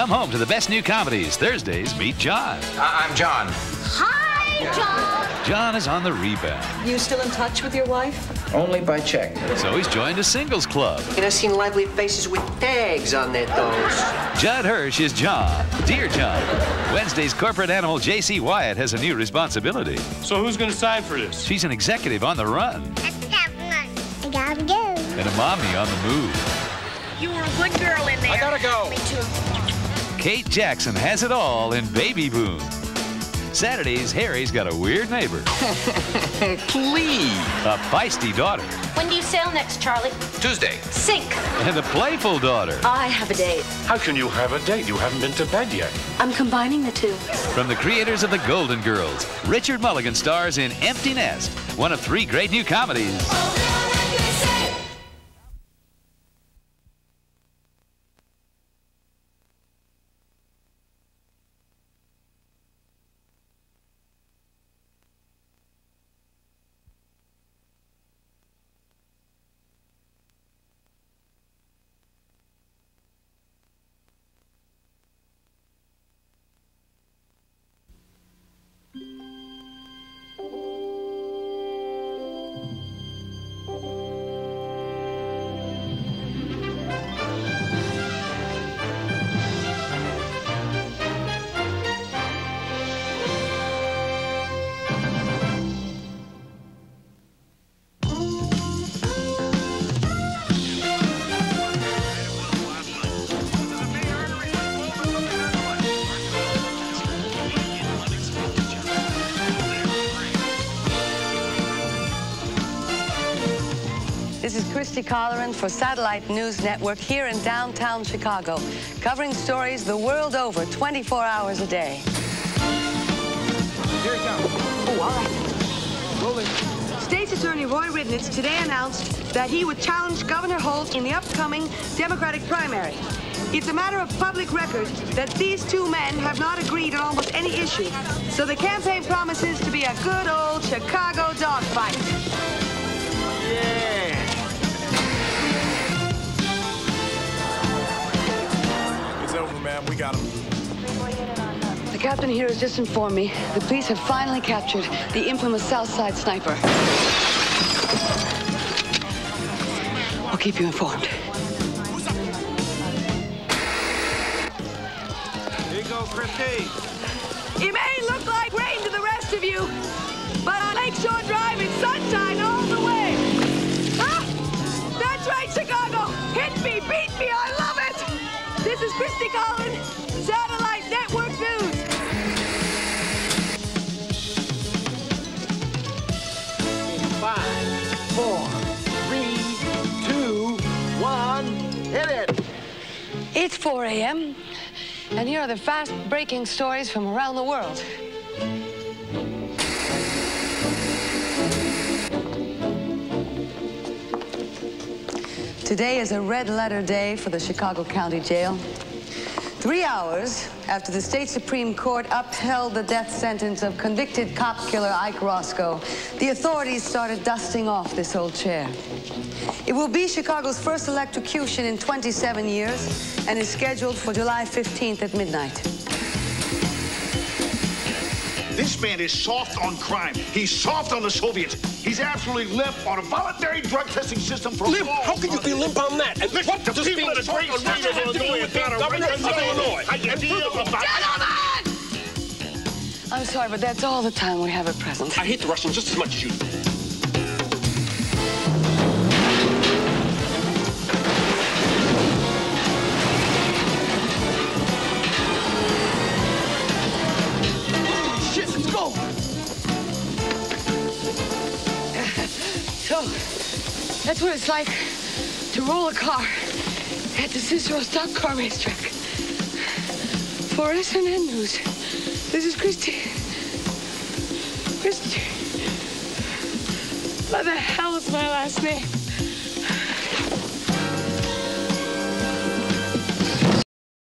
Come home to the best new comedies. Thursdays, meet John. I'm John. Hi, John. John is on the rebound. You still in touch with your wife? Only by check. So he's joined a singles club. And I've seen lively faces with tags on their toes. Judd Hirsch is John. Dear John. Wednesday's corporate animal J.C. Wyatt has a new responsibility. So who's going to sign for this? She's an executive on the run. I gotta go. And a mommy on the move. You were a good girl in there. I gotta go. Me too. Kate Jackson has it all in Baby Boom. Saturdays, Harry's got a weird neighbor. Please. A feisty daughter. When do you sail next, Charlie? Tuesday. Sink. And a playful daughter. I have a date. How can you have a date? You haven't been to bed yet. I'm combining the two. From the creators of The Golden Girls, Richard Mulligan stars in Empty Nest, one of 3 great new comedies. This is Christy Colleran for Satellite News Network here in downtown Chicago, covering stories the world over 24 hours a day. Here it comes. Oh, all right. Rolling. State's Attorney Roy Ridnitz today announced that he would challenge Governor Holt in the upcoming Democratic primary. It's a matter of public record that these two men have not agreed on almost any issue, so the campaign promises to be a good old Chicago dogfight. Yeah. It's over, man. We got him. The captain here has just informed me the police have finally captured the infamous Southside sniper. I'll keep you informed. Here you go, Christy. It may look like rain to the rest of you, but on Lakeshore Drive, it's sunshine all the way. Ah, that's right, Chicago. Hit me, beat me, I love it. This is Christy Collins, Satellite Network News. In 5, 4, 3, 2, 1, hit it. It's 4 a.m., and here are the fast-breaking stories from around the world. Today is a red-letter day for the Chicago County Jail. 3 hours after the state Supreme Court upheld the death sentence of convicted cop killer Ike Roscoe, the authorities started dusting off this old chair. It will be Chicago's first electrocution in 27 years and is scheduled for July 15th at midnight. This man is soft on crime. He's soft on the Soviets. He's absolutely limp on a voluntary drug testing system for Limp? all. How can you be limp on that? And Listen, what the does people being of the soft great on state crime of have to do with being governor of Illinois? How you feel about I'm sorry, but that's all the time we have at present. I hate the Russians just as much as you do. shit? Let's go. So, that's what it's like to roll a car at the Cicero Stock Car Racetrack. For SNN News, this is Christy. Christy. What the hell is my last name?